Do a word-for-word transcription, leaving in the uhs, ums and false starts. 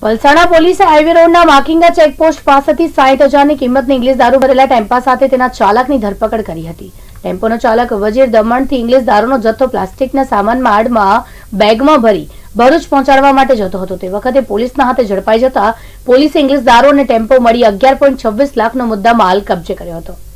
વલસાડ પોલીસે હાઈવે રોડના માકિંગા ચેકપોસ્ટ પાસેથી સાઠ હજારની કિંમતની ઇંગ્લિશ દારૂ ભરેલા ટેમ્પા સાથે તેના ચાલકની ધરપકડ કરી હતી। ટેમ્પોનો ચાલક વજીર દમણથી ઇંગ્લિશ દારૂનો જથ્થો પ્લાસ્ટિકના સામાનમાં આડમાં બેગમાં ભરી ભરૂચ પહોંચાડવા માટે જતો હતો। તે વખતે પોલીસના હાથે ઝડપાઈ જતા પોલીસે ઇંગ્લિશ દારૂ અને ટેમ્પો મળી અગિયાર પોઈન્ટ છવ્વીસ લાખનો મુદ્દામાલ કબજે કર્યો હતો।